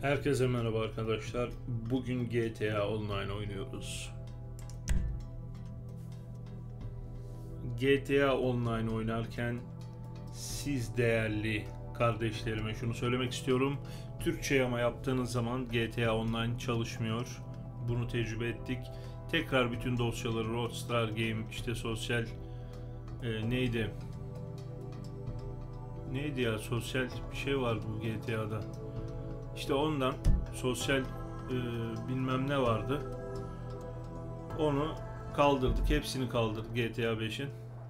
Herkese merhaba arkadaşlar. Bugün GTA Online oynuyoruz. GTA Online oynarken siz değerli kardeşlerime şunu söylemek istiyorum. Türkçe yama yaptığınız zaman GTA Online çalışmıyor. Bunu tecrübe ettik. Tekrar bütün dosyaları Rockstar Game işte sosyal neydi ya, sosyal bir şey vardı bu GTA'da. İşte ondan sosyal bilmem ne vardı. Onu kaldırdık. Hepsini kaldırdık GTA 5'in.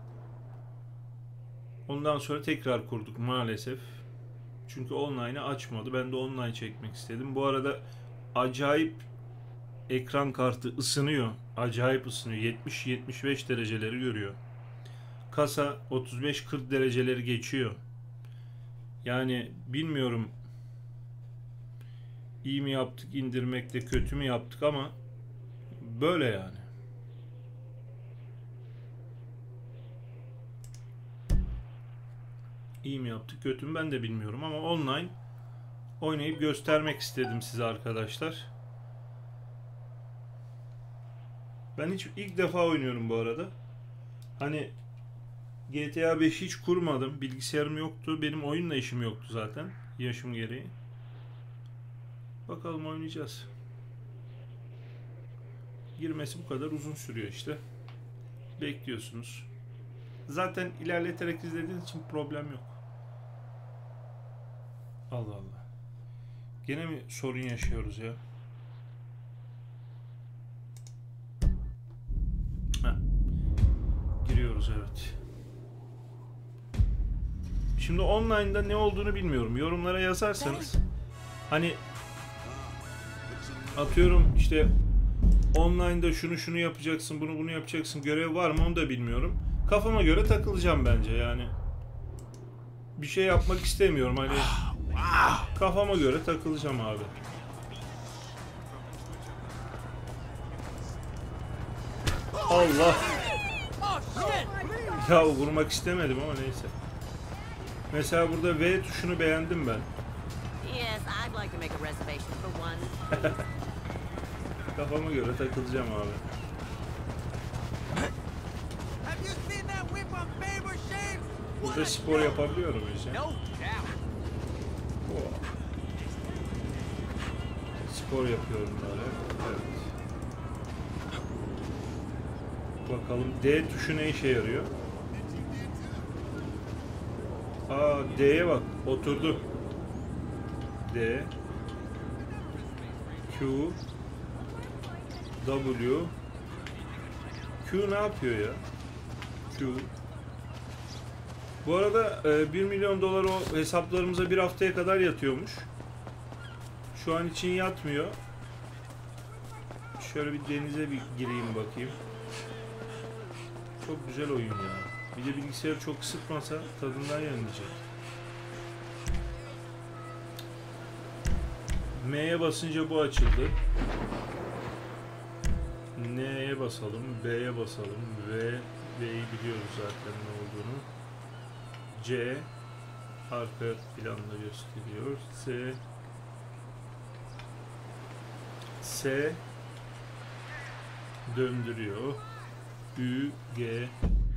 Ondan sonra tekrar kurduk maalesef. Çünkü online'ı açmadı. Ben de online çekmek istedim. Bu arada acayip ekran kartı ısınıyor. Acayip ısınıyor. 70-75 dereceleri görüyor. Kasa 35-40 dereceleri geçiyor. Yani bilmiyorum iyi mi yaptık indirmekte, kötü mü yaptık ama böyle yani. İyi mi yaptık, kötü mü ben de bilmiyorum ama online oynayıp göstermek istedim size arkadaşlar. Ben ilk defa oynuyorum bu arada. Hani GTA 5 hiç kurmadım. Bilgisayarım yoktu. Benim oyunla işim yoktu zaten. Yaşım gereği. Bakalım oynayacağız. Girmesi bu kadar uzun sürüyor işte. Bekliyorsunuz. Zaten ilerleterek izlediğiniz için problem yok. Allah Allah. Gene mi sorun yaşıyoruz ya? Heh. Giriyoruz evet. Şimdi online'da ne olduğunu bilmiyorum. Yorumlara yazarsanız hani atıyorum işte online'da şunu yapacaksın, bunu yapacaksın, görev var mı onu da bilmiyorum. Kafama göre takılacağım bence yani. Bir şey yapmak istemiyorum hani kafama göre takılacağım abi. Allah. Ya vurmak istemedim ama neyse. Mesela burada V tuşunu beğendim ben. Kafama göre takılacağım abi. Burada spor yapabiliyor muyuz ya? Spor yapıyorum böyle. Evet. Bakalım D tuşu ne işe yarıyor? Aa D'ye bak oturdu. D Q W Q ne yapıyor ya? Q. Bu arada 1 milyon dolar o hesaplarımıza bir haftaya kadar yatıyormuş. Şu an için yatmıyor. Şöyle bir denize bir gireyim bakayım. Çok güzel oyun ya. Bir de bilgisayarı çok ısıtmasa tadından yenecek. M'ye basınca bu açıldı. N'ye basalım, B'ye basalım. V'yi biliyoruz zaten ne olduğunu. C arka planda gösteriyor. S döndürüyor. Ü, G.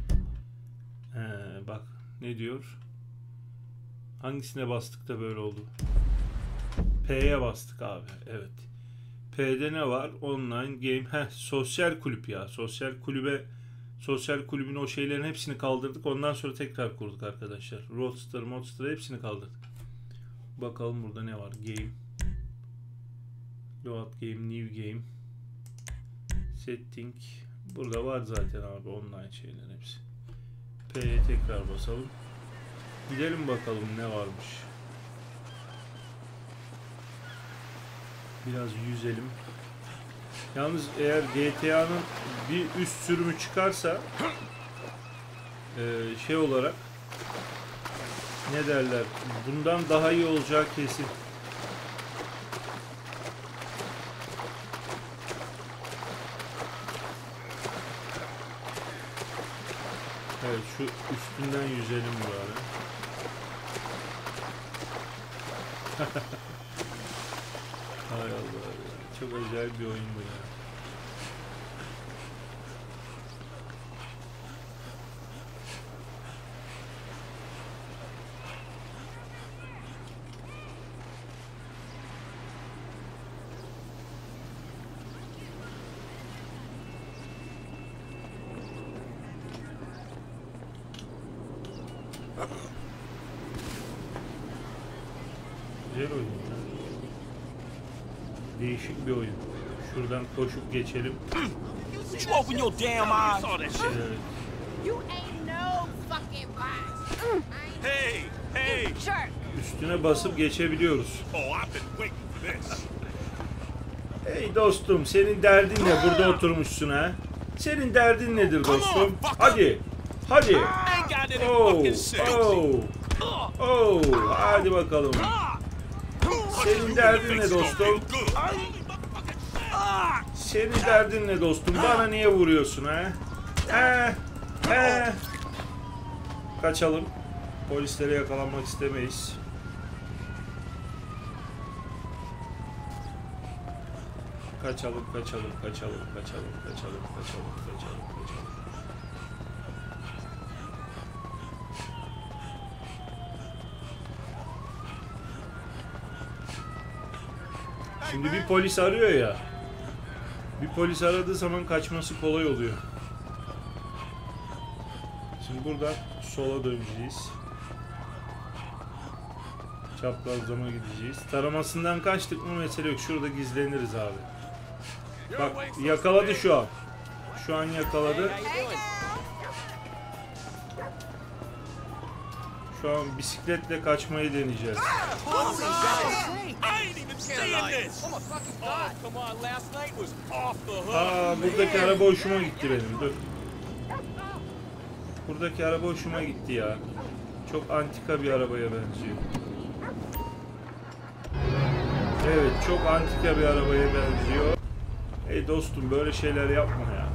Bak ne diyor? Hangisine bastık da böyle oldu? P'ye bastık abi. Evet. P'de ne var? Online game. Sosyal kulüp ya. Sosyal kulübün o şeylerin hepsini kaldırdık. Ondan sonra tekrar kurduk arkadaşlar. Rockstar hepsini kaldırdık. Bakalım burada ne var? Game. Load game, new game. Setting. Burada var zaten abi online şeyler hepsi. P'ye tekrar basalım. Gidelim bakalım ne varmış. Biraz yüzelim. Yalnız eğer GTA'nın bir üst sürümü çıkarsa şey olarak ne derler? Bundan daha iyi olacağı kesin. Evet şu üstünden yüzelim böyle. Hay Allah ya. Çok acayip bir oyun bu ya. Güzel oyun ya. Değişik bir oyun. Şuradan koşup geçelim. Would you open your damn eyes? Evet. You ain't no fucking boss. Hey, hey! Jerk. Üstüne basıp geçebiliyoruz. Oh, I've been waiting for this. Hey dostum, senin derdin ne? Burada oturmuşsun ha? Senin derdin nedir dostum? Hadi. Hadi. I ain't got any Oh, fucking sense. oh, hadi bakalım. Senin derdin ne dostum? Senin derdin ne dostum? Bana niye vuruyorsun ha? He. Kaçalım. Polislere yakalanmak istemeyiz. Kaçalım. Şimdi bir polis arıyor ya. Bir polis aradığı zaman kaçması kolay oluyor. Şimdi buradan sola döneceğiz. Çaprazlama gideceğiz. Taramasından kaçtık mı mesele yok. Şurada gizleniriz abi. Bak yakaladı şu an. Şu an yakaladı. Şu an bisikletle kaçmayı deneyeceğiz. Buradaki araba hoşuma gitti benim. Dur. Buradaki araba hoşuma gitti ya. Çok antika bir arabaya benziyor. Evet, çok antika bir arabaya benziyor. Hey dostum, böyle şeyler yapma ya.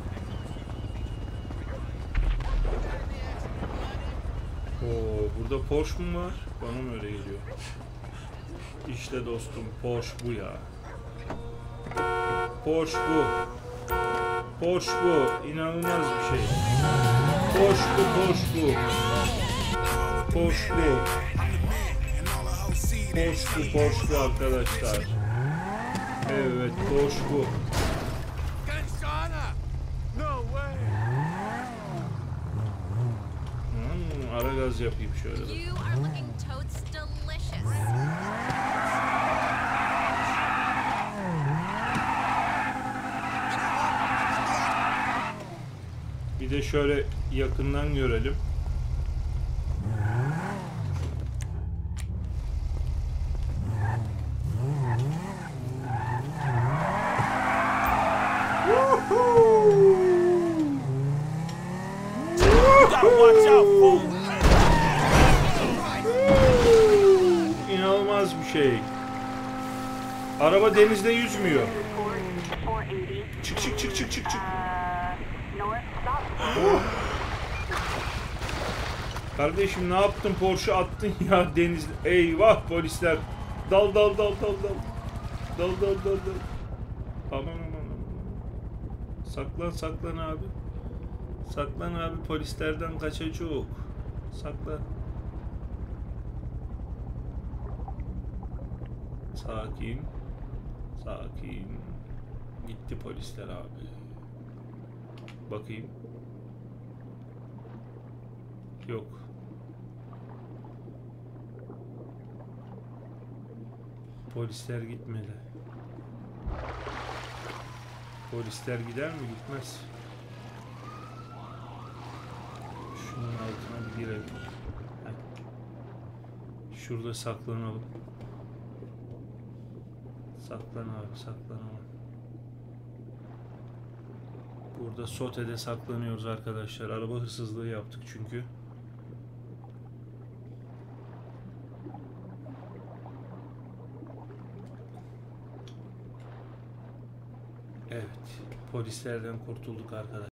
Oo, burada Porsche mu var? Bana mı öyle geliyor? İşte dostum, Porsche bu ya. Porsche bu. Porsche bu. İnanılmaz bir şey. Porsche bu. Porsche bu arkadaşlar. Evet, Porsche bu. Ara gaz yapayım şöyle. You are looking totes delicious. Bir de şöyle yakından görelim. İnanılmaz bir şey. Araba denizde yüzmüyor. Çık. Kardeşim ne yaptın? Porsche attın ya denizde. Eyvah polisler. Dal. Aman. Saklan abi. Saklan abi, polislerden kaçacak. Saklan. Sakin. Gitti polisler abi. Bakayım. Yok. Polisler gitmedi. Polisler gider mi? Gitmez. Şunun altına bir girelim. Şurada saklanalım. Saklan abi. Burada sotede saklanıyoruz arkadaşlar. Araba hırsızlığı yaptık çünkü. Evet. Polislerden kurtulduk arkadaşlar.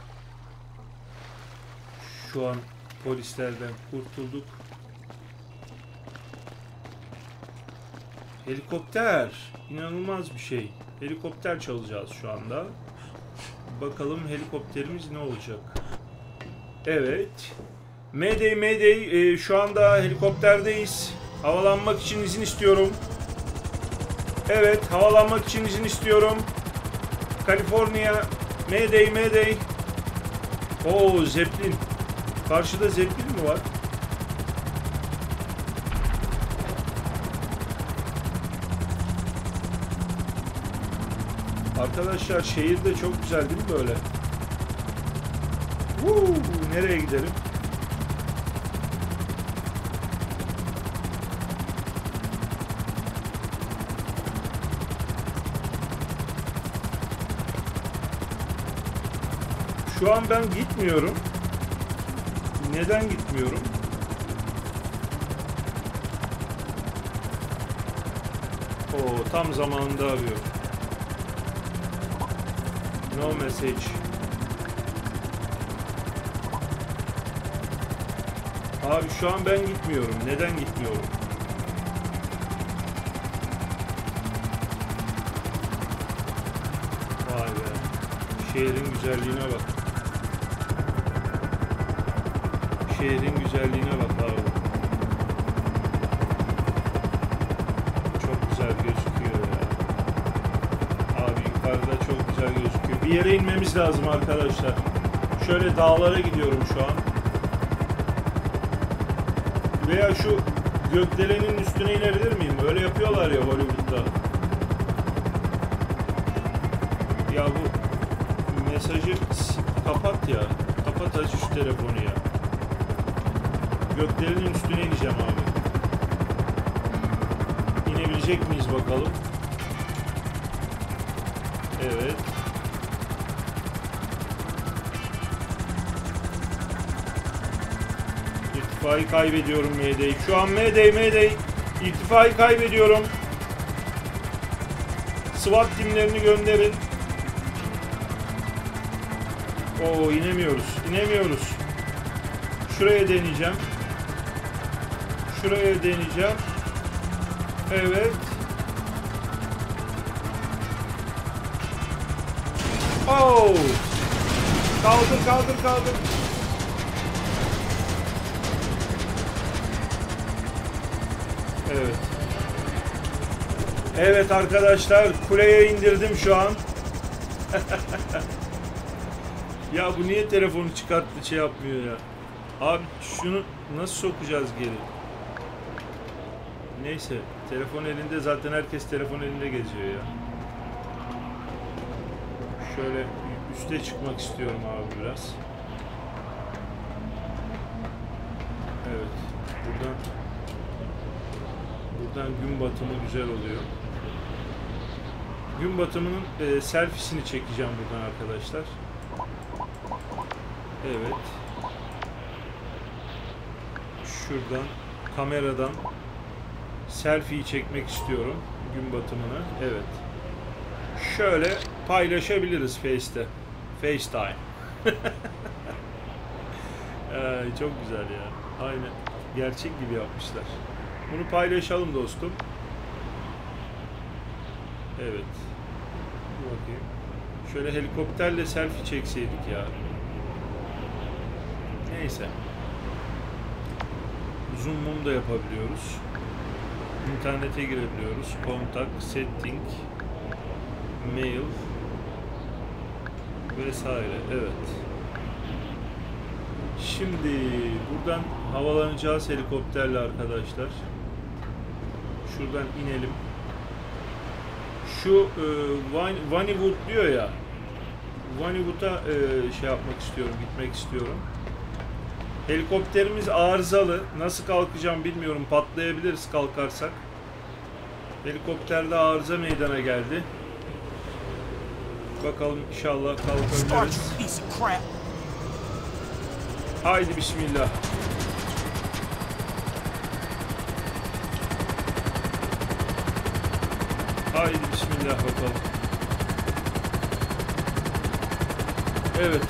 Şu an polislerden kurtulduk. Helikopter. İnanılmaz bir şey. Helikopter çalacağız şu anda. Bakalım helikopterimiz ne olacak? Evet. Mayday, Mayday. Şu anda helikopterdeyiz. Havalanmak için izin istiyorum. Evet, havalanmak için izin istiyorum. Kaliforniya. Mayday, Mayday. Oo, Zeppelin. Karşıda Zeppelin mi var? Arkadaşlar şehir de çok güzel değil mi böyle? Nereye gidelim? Şu an ben gitmiyorum. Neden gitmiyorum? Oo, tam zamanında arıyor. No message. Abi şu an ben gitmiyorum. Neden gitmiyorum? Vay be. Şehrin güzelliğine bak. Şehrin güzelliğine bak abi. Çok güzel gözüküyor ya. Abi yukarıda çok güzel gözüküyor. Bir yere inmemiz lazım arkadaşlar. Şöyle dağlara gidiyorum şu an. Veya şu gökdelenin üstüne inebilir miyim? Öyle yapıyorlar ya Hollywood'da. Ya bu mesajı kapat ya. Kapat aç şu telefonu ya. Gökdelenin üstüne ineceğim abi. İnebilecek miyiz bakalım. Evet. İrtifayı kaybediyorum Mayday. Şu an Mayday, Mayday. İrtifayı kaybediyorum. SWAT timlerini gönderin. Oo, inemiyoruz. İnemiyoruz. Şuraya deneyeceğim. Şuraya deneyeceğim. Evet. Oh! Kaldır, kaldır, kaldır. Evet. Evet arkadaşlar, kuleye indirdim şu an. Ya bu niye telefonu çıkarttı şey yapmıyor ya? Abi şunu nasıl sokacağız geri? Neyse, telefon elinde, zaten herkes telefon elinde geziyor ya. Şöyle üste çıkmak istiyorum abi biraz. Evet. Buradan gün batımı güzel oluyor. Gün batımının selfiesini çekeceğim buradan arkadaşlar. Evet. Şuradan kameradan selfie'yi çekmek istiyorum gün batımını. Evet. Şöyle paylaşabiliriz FaceTime. Çok güzel ya. Aynen. Gerçek gibi yapmışlar. Bunu paylaşalım dostum. Evet. Bir bakayım. Şöyle helikopterle selfie çekseydik ya. Neyse. Zoom mum da yapabiliyoruz. İnternete girebiliyoruz. Kontak, setting, mail vesaire. Evet. Şimdi buradan havalanacağız helikopterle arkadaşlar. Şuradan inelim. Şu Vannywood diyor ya. Vannywood'a şey yapmak istiyorum, gitmek istiyorum. Helikopterimiz arızalı. Nasıl kalkacağım bilmiyorum. Patlayabiliriz kalkarsak. Helikopterde arıza meydana geldi. Bakalım inşallah kalkabiliriz. Haydi bismillah. Haydi bismillah bakalım. Evet.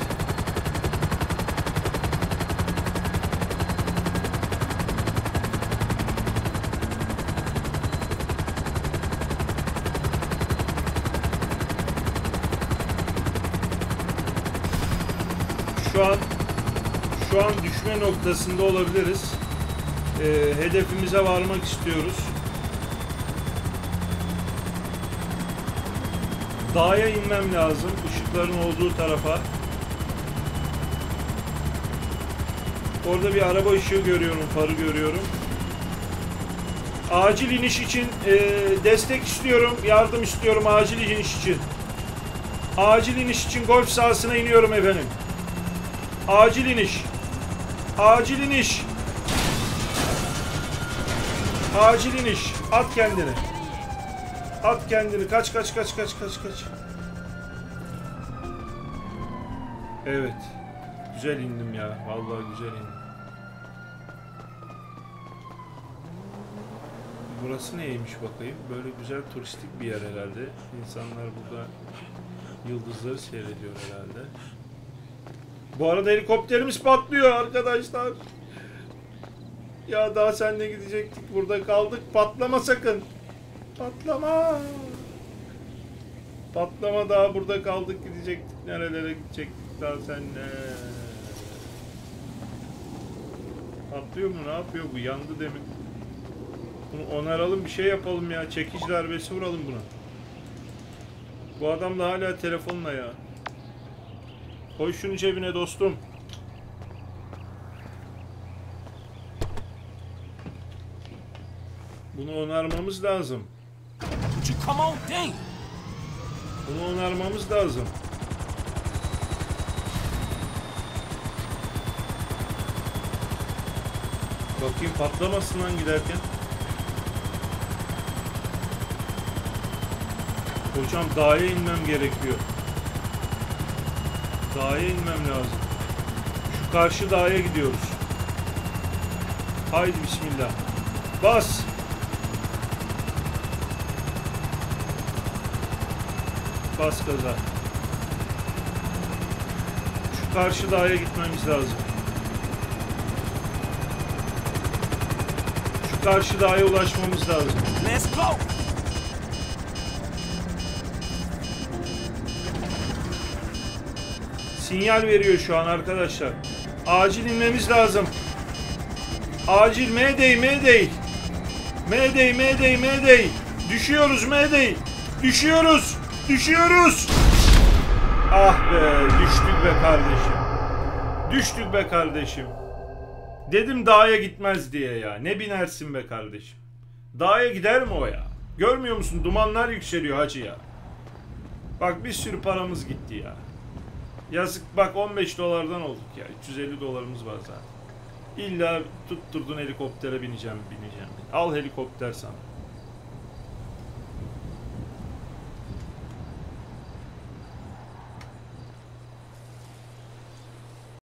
Şu an düşme noktasında olabiliriz. Hedefimize varmak istiyoruz. Dağa inmem lazım. Işıkların olduğu tarafa. Orada bir araba ışığı görüyorum. Farı görüyorum. Acil iniş için destek istiyorum. Yardım istiyorum acil iniş için. Acil iniş için golf sahasına iniyorum efendim. Acil iniş. Acil iniş. Acil iniş. At kendini. At kendini. Kaç. Evet. Güzel indim ya. Vallahi güzel indim. Burası neymiş bakayım? Böyle güzel turistik bir yer herhalde. İnsanlar burada yıldızları seyrediyor herhalde. Bu arada helikopterimiz patlıyor arkadaşlar. Ya daha seninle gidecektik. Burada kaldık. Patlama sakın. Patlama. Patlama, daha burada kaldık, gidecektik. Nerelere gidecektik daha seninle. Patlıyor mu? Ne yapıyor bu? Yandı demin. Bunu onaralım, bir şey yapalım ya. Çekiç darbesi vuralım buna. Bu adam da hala telefonla ya. Koy şunu cebine dostum. Bunu onarmamız lazım. Would you come on, dang? Bunu onarmamız lazım. Bakayım patlamasın lan giderken. Hocam dağa inmem gerekiyor. Dağa inmem lazım. Şu karşı dağa gidiyoruz. Haydi bismillah. Bas. Bas gaza. Şu karşı dağa gitmemiz lazım. Şu karşı dağa ulaşmamız lazım. Let's go. Sinyal veriyor şu an arkadaşlar. Acil inmemiz lazım. Acil Mayday, Mayday. Mayday, Mayday, Mayday. Düşüyoruz Mayday. Düşüyoruz. Düşüyoruz. Ah be, düştük be kardeşim. Düştük be kardeşim. Dedim dağa gitmez diye ya. Ne binersin be kardeşim. Dağa gider mi o ya? Görmüyor musun? Dumanlar yükseliyor hacı ya. Bak bir sürü paramız gitti ya. Yazık bak, 15 dolardan olduk ya. 350 dolarımız var zaten. İlla tutturdun helikoptere bineceğim. Al helikopter sana.